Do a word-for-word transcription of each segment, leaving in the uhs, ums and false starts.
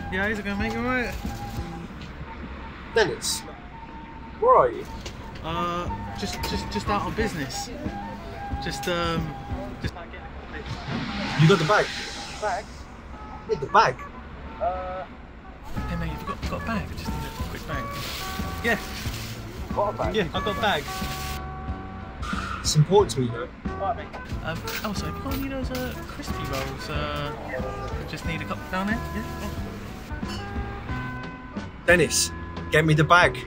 Yeah, how's it going, mate? You alright? Dennis, where are you? Uh, just, just, just out on business. Just, um, just. You got the bag? Bag? Yeah, the bag. Uh. Hey mate, have you got, got a bag? Just need a quick bag. Yeah. Got a bag? Yeah, I've got a bag. It's important to me though. Alright, mate. Um, also, have you got any of those uh, crispy rolls? Uh, just need a couple down there. Yeah. Oh. Dennis, get me the bag.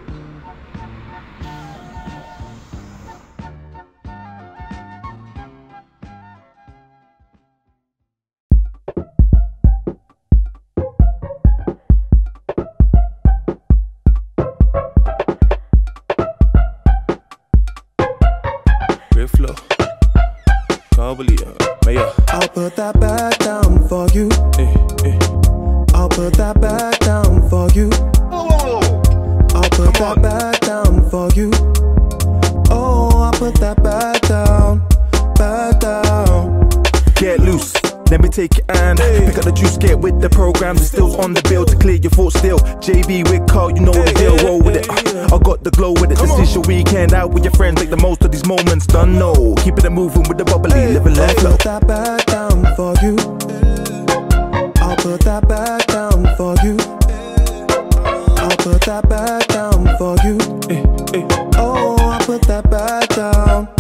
Ric Flo, Karl Williams, MAEAR. I'll put that bag down for you. Eh, eh. I'll put that bag down for you. Oh, I'll put that bag down for you. Oh, I'll put that bag down, bag down. Get loose, let me take your hand. Pick up the juice, get with the program. The stills on the bill to clear your thoughts still. J B with Karl, you know the deal, roll with it. uh, I got the glow with it. This is your weekend out with your friends. Make the most of these moments, done know. Keep it moving with the bubbly, live and let I'll flow. put that bag down for you. I'll put that bag down for you. I'll put that bag down for you. Eh, eh. Oh, I'll put that bag down.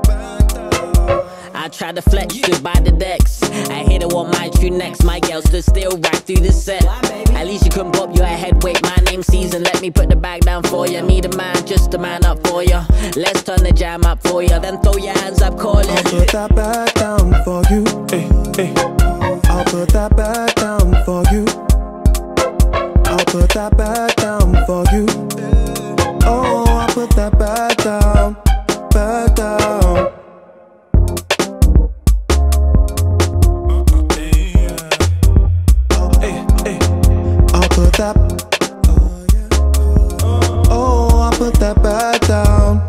I tried to flex, stood by the decks. I hit it on my true next. My girl stood still right through the set. At least you couldn't pop your head. Wait, my name's Season. Let me put the bag down for you. Need a man, just a man up for you. Let's turn the jam up for you. Then throw your hands up, call it. I'll put that bag down for you. Eh, eh. I'll put that bag down for you. I'll put that bag down for you. Oh, I'll put that bag down, bag down. I'll put that. Oh, I'll put that bag down.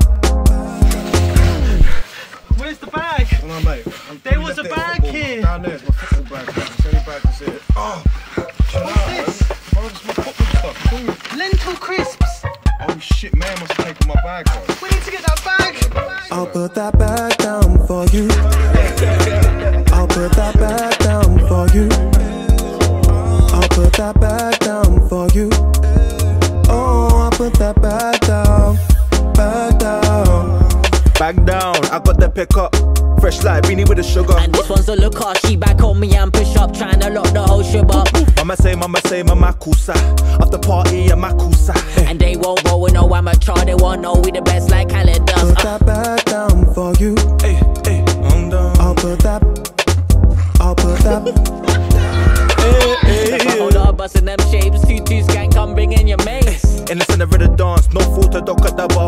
Where's the bag? Hold on, mate. I'm There was a bag here. Down there, it's my football bag. It's the only bag that's here. Oh, chill What's out, this? man. Bro, it's my football stuff. It's all- Lentil crisps. Oh shit, man must have taken my bag, bro. We need to get that bag. I'll put that bag down for you. I'll put that bag down for you. I'll put that bag down for you. Oh, I'll put that bag down, bag down. Bag down, I got the pick up. Fresh like beanie with the sugar. And this one's a looker. She back on me and push up, trying to lock the whole ship up. Mama say, mama say, mama kusa. After party, I'm a kusa. And they won't roll with no amateur. They won't know we the best like Khaled does. Put that bag down for you. Eh, eh. I'm down. I'll put that. I'll put that. Eh, eh. Hold up, busting them shapes. Two two skank, come bring in your mates. In the center of the dance, no photo doc at the bar.